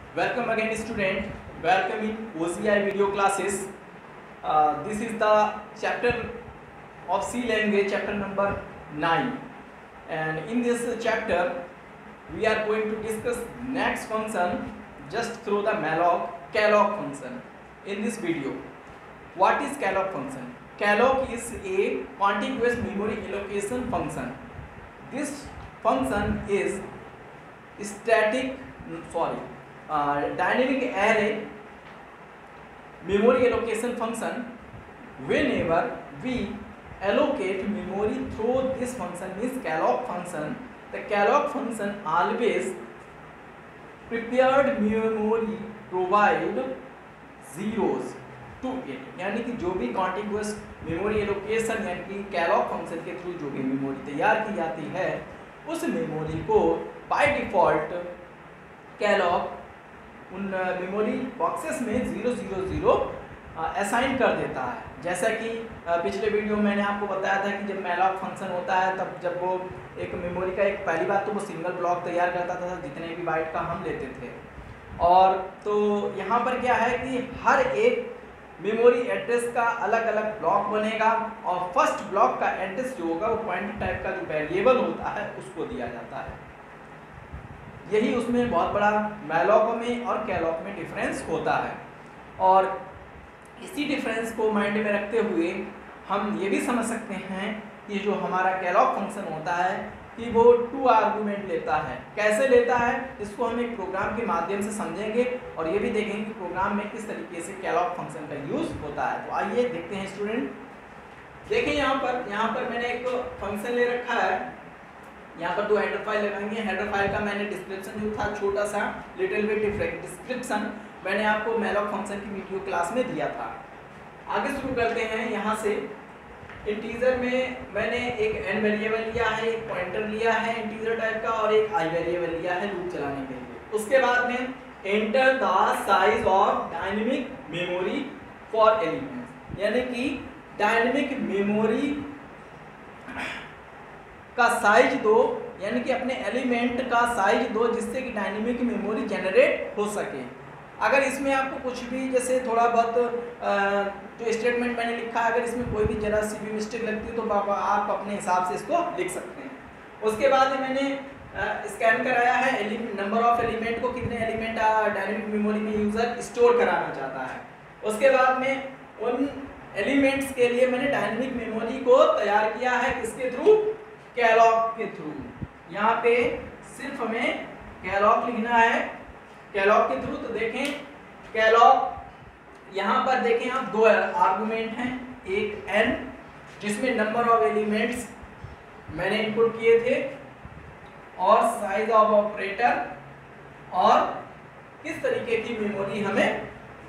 Welcome again student, welcome in OCI video classes. This is the chapter of C language, chapter number 9, and in this chapter we are going to discuss next function just through the calloc function in this video. What is calloc function? Calloc is a contiguous memory allocation function. This function is dynamic array memory allocation function. Whenever we allocate memory through this function, means calloc function, the calloc function always prepared memory provide zeros to it. यानी कि जो भी contiguous memory allocation यानी कि calloc function के through जो भी memory तैयार की जाती है उस मेमोरी को बाय डिफॉल्ट कैलॉक उन मेमोरी बॉक्सेस में 000 असाइन कर देता है। जैसा कि पिछले वीडियो में मैंने आपको बताया था कि जब मैलॉक फंक्शन होता है तब जब वो एक मेमोरी का एक पहली बात तो वो सिंगल ब्लॉक तैयार करता था जितने भी बाइट का हम लेते थे, और तो यहाँ पर क्या है कि हर एक मेमोरी एड्रेस का अलग अलग ब्लॉक बनेगा और फर्स्ट ब्लॉक का एड्रेस जो होगा वो पॉइंटर टाइप का जो वेरिएबल होता है उसको दिया जाता है। यही उसमें बहुत बड़ा मैलॉक में और कैलॉक में डिफरेंस होता है, और इसी डिफरेंस को माइंड में रखते हुए हम ये भी समझ सकते हैं कि जो हमारा कैलॉक फंक्शन होता है कि वो 2 आर्गुमेंट लेता है। कैसे लेता है इसको हम एक प्रोग्राम के माध्यम से समझेंगे और ये भी देखेंगे कि प्रोग्राम में किस तरीके से कैलॉक फंक्शन का यूज होता है। तो आइए देखते हैं स्टूडेंट। देखिए यहाँ पर मैंने एक फंक्शन ले रखा है। यहाँ पर 2 हेडर फाइल लगाएंगे। हेडर फाइल का मैंने डिस्क्रिप्शन जो था छोटा सा लिटिल बिट डिस्क्रिप्शन मैंने आपको मैलॉक फंक्शन की वीडियो क्लास में दिया था। आगे शुरू करते हैं। यहाँ से इंटीजर में मैंने एक n वेरिएबल लिया है, एक पॉइंटर लिया है इंटीजर टाइप का और एक i वेरिएबल लिया है लूप चलाने के लिए। उसके बाद में enter the size of dynamic memory for elements, यानी कि डायनेमिक मेमोरी का साइज दो, यानी कि अपने एलिमेंट का साइज दो जिससे कि डायनेमिक मेमोरी जनरेट हो सके। अगर इसमें आपको कुछ भी जैसे थोड़ा बहुत जो स्टेटमेंट मैंने लिखा है अगर इसमें कोई भी जरा सी भी मिस्टेक लगती है तो आप अपने हिसाब से इसको लिख सकते हैं। उसके बाद मैंने स्कैन कराया है नंबर ऑफ एलिमेंट को, कितने एलिमेंट डायनेमिक मेमोरी में यूज़र स्टोर कराना चाहता है। उसके बाद में उन एलिमेंट्स के लिए मैंने डायनेमिक मेमोरी को तैयार किया है किसके थ्रू? कैलॉक के थ्रू। यहाँ पे सिर्फ हमें कैलॉक लिखना है कैलॉक के थ्रू। तो देखें कैलॉक यहाँ पर देखें आप 2 आर्गुमेंट हैं, एक n जिसमें नंबर ऑफ एलिमेंट्स मैंने इनपुट किए थे और साइज ऑफ ऑपरेटर और किस तरीके की मेमोरी हमें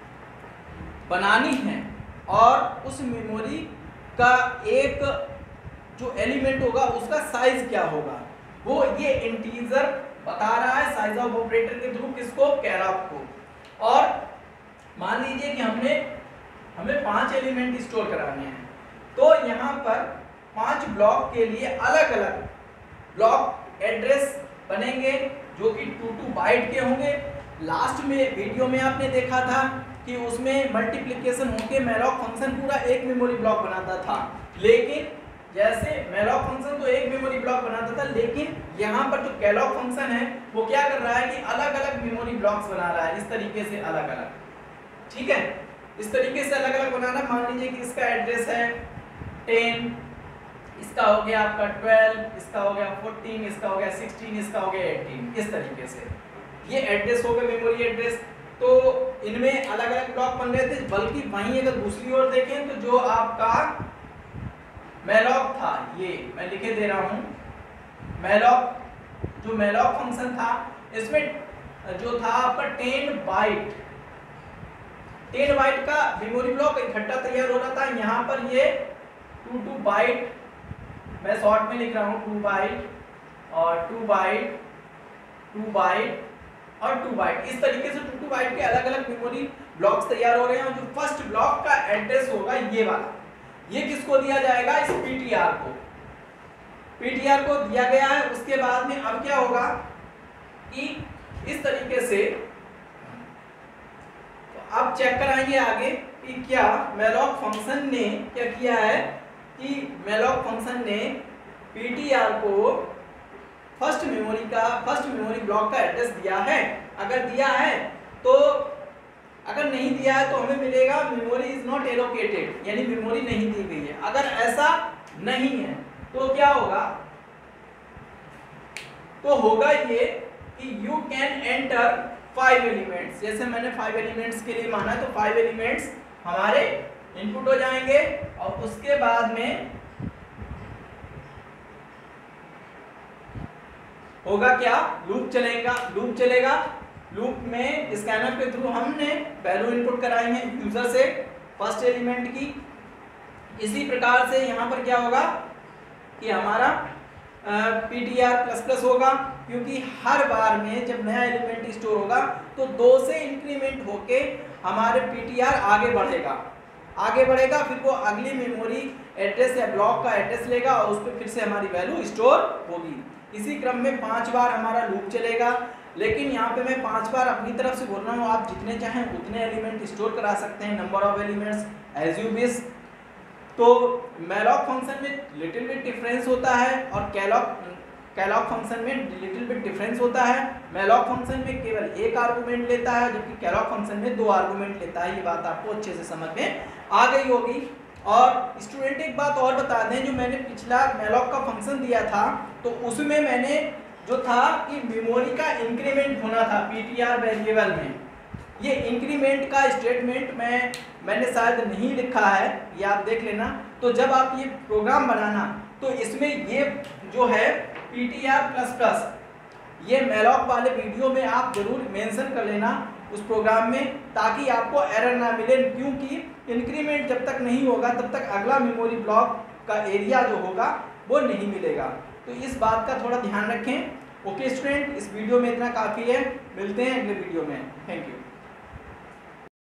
बनानी है और उस मेमोरी का एक जो एलिमेंट होगा उसका साइज क्या होगा वो ये इंटीजर बता रहा है साइज ऑफ ऑपरेटर के थ्रू किसको? कैलॉक को। और मान लीजिए कि हमें 5 एलिमेंट स्टोर कराने हैं, तो यहाँ पर 5 ब्लॉक के लिए अलग अलग ब्लॉक एड्रेस बनेंगे जो कि 2 बाइट के होंगे। लास्ट में वीडियो में आपने देखा था कि उसमें मल्टीप्लिकेशन होके मैलॉक फंक्शन पूरा एक मेमोरी ब्लॉक बनाता था, लेकिन जैसे मैलॉक फंक्शन तो एक मेमोरी ब्लॉक बनाता था, लेकिन यहाँ पर जो कैलॉक फंक्शन है वो क्या कर रहा है कि अलग अलग मेमोरी ब्लॉक्स बना रहा है। इस तरीके से अलग अलग, ठीक है, इस तरीके से अलग अलग बनाना। मान लीजिए कि इसका एड्रेस है 10, इसका हो गया आपका 12, इसका हो गया 14, इसका हो गया 16, इसका हो गया 18। इस तरीके से ये एड्रेस हो गया मेमोरी एड्रेस। तो इनमें अलग अलग ब्लॉक बन रहे थे, बल्कि वहीं अगर दूसरी ओर देखें तो जो आपका मैलॉक था, ये मैं लिखे दे रहा हूँ जो मैलॉक फंक्शन था इसमें जो था आपका 10 बाइट का मेमोरी ब्लॉक इकट्ठा तैयार हो रहा था। यहाँ पर ये 2 बाइट मैं शॉर्ट में लिख रहा हूँ, 2 बाइट और 2 बाइट 2 बाइट और 2 बाइट, इस तरीके से 2 बाइट के अलग अलग मेमोरी ब्लॉक्स तैयार हो रहे हैं। और जो फर्स्ट ब्लॉक का एड्रेस होगा ये वाला, ये किसको दिया जाएगा? इस पीटीआर को दिया गया है। उसके बाद में अब क्या होगा कि इस तरीके से आप चेक कराएंगे आगे कि क्या malloc फंक्शन ने क्या किया है कि malloc फंक्शन ने ptr को फर्स्ट मेमोरी ब्लॉक का एड्रेस दिया है। अगर दिया है तो, अगर नहीं दिया है तो हमें मिलेगा मेमोरी इज नॉट एलोकेटेड, यानी मेमोरी नहीं दी गई है। अगर ऐसा नहीं है तो क्या होगा, तो होगा ये कि यू कैन एंटर 5 एलिमेंट्स। जैसे मैंने 5 एलिमेंट्स के लिए माना तो 5 एलिमेंट्स हमारे इनपुट हो जाएंगे और उसके बाद में होगा क्या, लूप चलेगा। लूप में स्कैनर के थ्रू हमने वैल्यू इनपुट कराई है यूजर से फर्स्ट एलिमेंट की। इसी प्रकार से यहाँ पर क्या होगा कि हमारा ptr++ होगा, क्योंकि हर बार में जब नया एलिमेंट स्टोर होगा तो 2 से इंक्रीमेंट होके हमारे ptr आगे बढ़ेगा, फिर वो अगली मेमोरी एड्रेस या ब्लॉक का एड्रेस लेगा और उस पर फिर से हमारी वैल्यू स्टोर होगी। इसी क्रम में 5 बार हमारा लूप चलेगा, लेकिन यहाँ पे मैं 5 बार अपनी तरफ से बोल रहा हूँ, आप जितने चाहें उतने एलिमेंट स्टोर करा सकते हैं, number of elements as you wish. तो malloc फंक्शन में लिटिल बिट डिफरेंस होता है और कैलॉग फंक्शन में लिटिल बिट डिफरेंस होता है। malloc फंक्शन में केवल एक आर्गुमेंट लेता है, जबकि कैलॉग फंक्शन में 2 आर्गुमेंट लेता है। ये बात आपको अच्छे से समझ में आ गई होगी। और स्टूडेंट एक बात और बता दें, जो मैंने पिछला malloc का फंक्शन दिया था तो उसमें मैंने जो था कि मेमोरी का इंक्रीमेंट होना था ptr वेरिएबल में। ये इंक्रीमेंट का स्टेटमेंट मैंने शायद नहीं लिखा है, ये आप देख लेना। तो जब आप ये प्रोग्राम बनाना तो इसमें ये जो है ptr++, ये malloc वाले वीडियो में आप जरूर मेंशन कर लेना उस प्रोग्राम में, ताकि आपको एरर ना मिले, क्योंकि इंक्रीमेंट जब तक नहीं होगा तब तक अगला मेमोरी ब्लॉक का एरिया जो होगा वो नहीं मिलेगा। तो इस बात का थोड़ा ध्यान रखें। ओके स्टूडेंट, इस वीडियो में इतना काफ़ी है, मिलते हैं अगले वीडियो में। Thank you.